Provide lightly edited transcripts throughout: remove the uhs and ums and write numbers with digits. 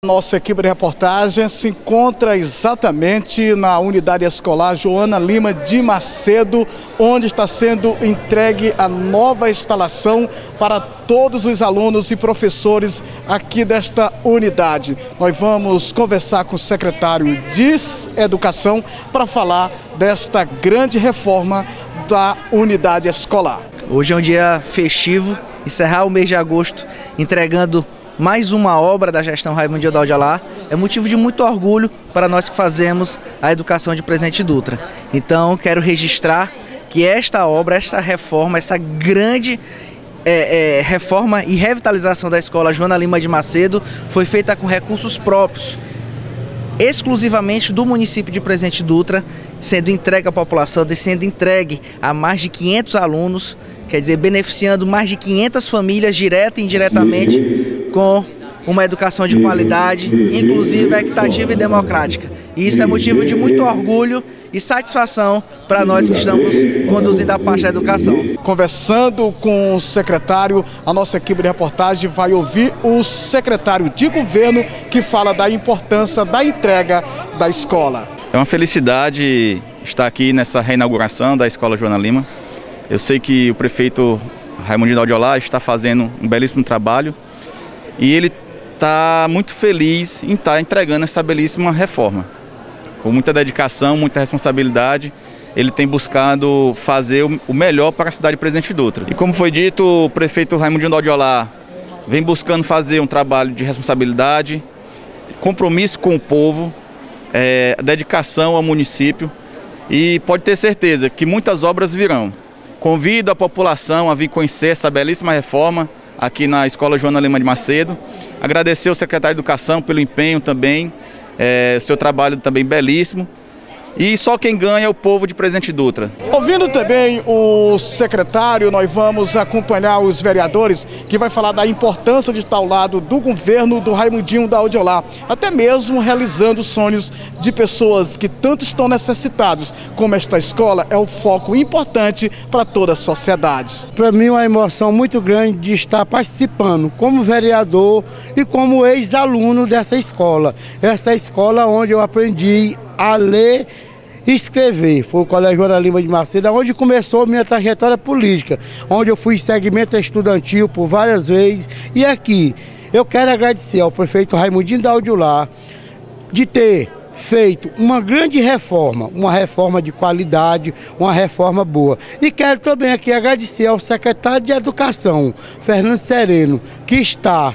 Nossa equipe de reportagem se encontra exatamente na unidade escolar Joana Lima de Macedo, onde está sendo entregue a nova instalação para todos os alunos e professores aqui desta unidade. Nós vamos conversar com o secretário de Educação para falar desta grande reforma da unidade escolar. Hoje é um dia festivo, encerrar o mês de agosto entregando mais uma obra da gestão Raimundinho da Aldiolá é motivo de muito orgulho para nós que fazemos a educação de Presidente Dutra. Então quero registrar que esta obra, esta reforma, essa grande reforma e revitalização da escola Joana Lima de Macedo foi feita com recursos próprios, exclusivamente do município de Presidente Dutra, sendo entregue à população, sendo entregue a mais de 500 alunos, quer dizer, beneficiando mais de 500 famílias direta e indiretamente com uma educação de qualidade, inclusiva, equitativa e democrática. E isso é motivo de muito orgulho e satisfação para nós que estamos conduzindo a parte da educação. Conversando com o secretário, a nossa equipe de reportagem vai ouvir o secretário de governo que fala da importância da entrega da escola. É uma felicidade estar aqui nessa reinauguração da escola Joana Lima. Eu sei que o prefeito Raimundinho da Aldiolá está fazendo um belíssimo trabalho e ele está muito feliz em estar entregando essa belíssima reforma. Com muita dedicação, muita responsabilidade, ele tem buscado fazer o melhor para a cidade de Presidente Dutra. E como foi dito, o prefeito Raimundinho da Aldiolá vem buscando fazer um trabalho de responsabilidade, compromisso com o povo, dedicação ao município, e pode ter certeza que muitas obras virão. Convido a população a vir conhecer essa belíssima reforma aqui na Escola Joana Lima de Macedo. Agradecer ao secretário de Educação pelo empenho também, o seu trabalho também belíssimo. E só quem ganha é o povo de Presidente Dutra. Ouvindo também o secretário, nós vamos acompanhar os vereadores que vai falar da importância de estar ao lado do governo do Raimundinho da Aldiolá, até mesmo realizando sonhos de pessoas que tanto estão necessitados, como esta escola é o foco importante para toda a sociedade. Para mim é uma emoção muito grande de estar participando como vereador e como ex-aluno dessa escola. Essa escola onde eu aprendi a ler e escrever. Foi o Colégio Joana Lima de Macedo, onde começou a minha trajetória política, onde eu fui em segmento estudantil por várias vezes. E aqui eu quero agradecer ao prefeito Raimundinho da Aldiolá de ter feito uma grande reforma, uma reforma de qualidade, uma reforma boa. E quero também aqui agradecer ao secretário de Educação, Fernando Sereno, que está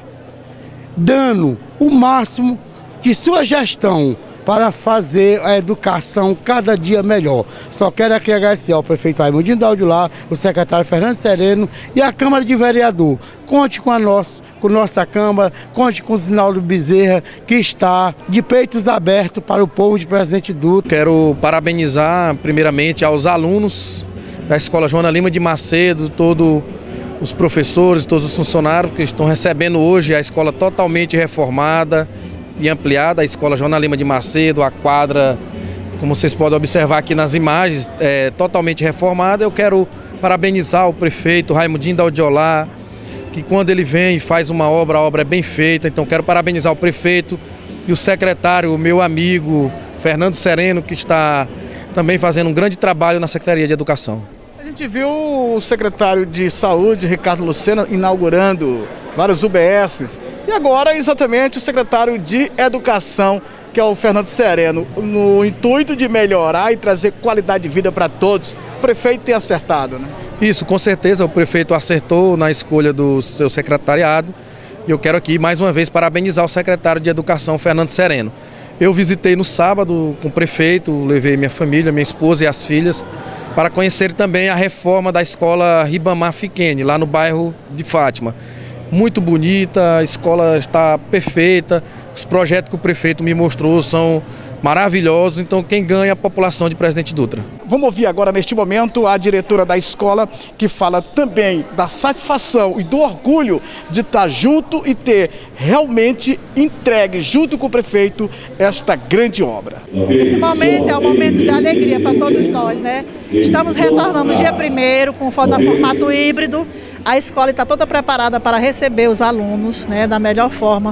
dando o máximo de sua gestão para fazer a educação cada dia melhor. Só quero aqui agradecer ao prefeito Raimundinho da Aldiolá, o secretário Fernando Sereno e a Câmara de Vereador. Conte com nossa Câmara, conte com o Zinaldo Bezerra, que está de peitos abertos para o povo de Presidente Dutra. Quero parabenizar primeiramente aos alunos da Escola Joana Lima de Macedo, todos os professores, todos os funcionários que estão recebendo hoje a escola totalmente reformada e ampliada, a Escola Joana Lima de Macedo, a quadra, como vocês podem observar aqui nas imagens, é totalmente reformada. Eu quero parabenizar o prefeito Raimundinho da Aldiolá, que quando ele vem e faz uma obra, a obra é bem feita. Então quero parabenizar o prefeito e o secretário, o meu amigo Fernando Sereno, que está também fazendo um grande trabalho na Secretaria de Educação. A gente viu o secretário de Saúde, Ricardo Lucena, inaugurando vários UBSs. E agora, exatamente, o secretário de Educação, que é o Fernando Sereno, no intuito de melhorar e trazer qualidade de vida para todos. O prefeito tem acertado, né? Isso, com certeza, o prefeito acertou na escolha do seu secretariado. E eu quero aqui, mais uma vez, parabenizar o secretário de Educação, Fernando Sereno. Eu visitei no sábado com o prefeito, levei minha família, minha esposa e as filhas, para conhecer também a reforma da escola Ribamar Fiquene, lá no bairro de Fátima. Muito bonita, a escola está perfeita, os projetos que o prefeito me mostrou são maravilhosos, então quem ganha é a população de Presidente Dutra. Vamos ouvir agora, neste momento, a diretora da escola, que fala também da satisfação e do orgulho de estar junto e ter realmente entregue, junto com o prefeito, esta grande obra. Esse momento é um momento de alegria para todos nós, né? Estamos retornando dia 1º com formato híbrido. A escola está toda preparada para receber os alunos, né, da melhor forma.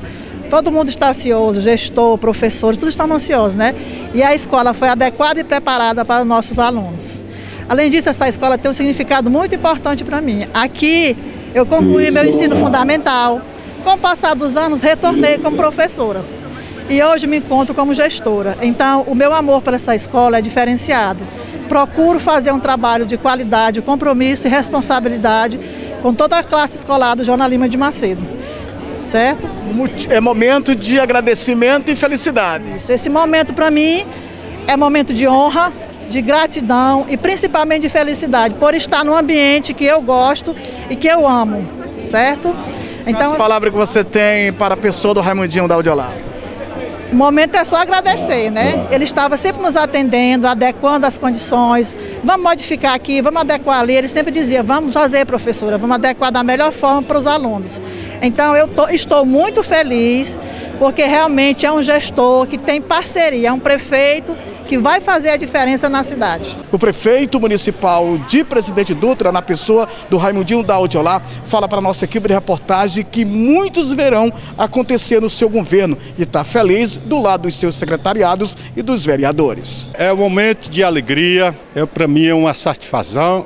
Todo mundo está ansioso, gestor, professores, todos estão ansiosos, né? E a escola foi adequada e preparada para os nossos alunos. Além disso, essa escola tem um significado muito importante para mim. Aqui eu concluí meu ensino fundamental. Com o passar dos anos, retornei como professora. E hoje me encontro como gestora. Então, o meu amor por essa escola é diferenciado. Procuro fazer um trabalho de qualidade, compromisso e responsabilidade com toda a classe escolar do Joana Lima de Macedo. Certo? É momento de agradecimento e felicidade. Isso. Esse momento para mim é momento de honra, de gratidão e principalmente de felicidade por estar num ambiente que eu gosto e que eu amo, certo? Então, as palavras que você tem para a pessoa do Raimundinho da Audiolá? O momento é só agradecer, né? Ele estava sempre nos atendendo, adequando as condições. Vamos modificar aqui, vamos adequar ali. Ele sempre dizia, vamos fazer, professora, vamos adequar da melhor forma para os alunos. Então, estou muito feliz, porque realmente é um gestor que tem parceria, é um prefeito que vai fazer a diferença na cidade. O prefeito municipal de Presidente Dutra, na pessoa do Raimundinho da Audiolá, fala para a nossa equipe de reportagem que muitos verão acontecer no seu governo e está feliz do lado dos seus secretariados e dos vereadores. É um momento de alegria, para mim é uma satisfação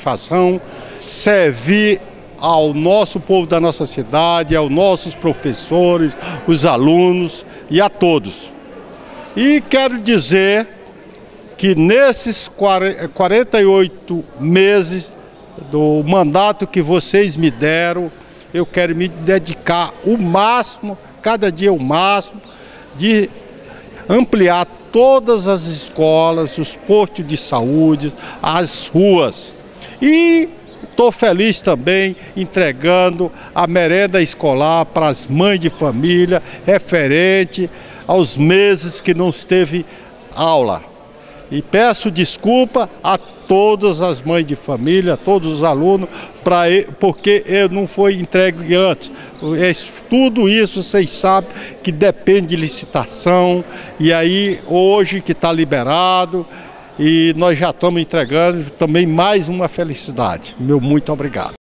servir ao nosso povo da nossa cidade, aos nossos professores, os alunos e a todos. E quero dizer que nesses 48 meses do mandato que vocês me deram, eu quero me dedicar o máximo, cada dia o máximo, de ampliar todas as escolas, os postos de saúde, as ruas. E estou feliz também entregando a merenda escolar para as mães de família, referente aos meses que não teve aula. E peço desculpa a todas as mães de família, a todos os alunos, porque eu não fui entregue antes. Tudo isso vocês sabem que depende de licitação, e aí hoje que está liberado, e nós já estamos entregando também mais uma felicidade. Meu muito obrigado.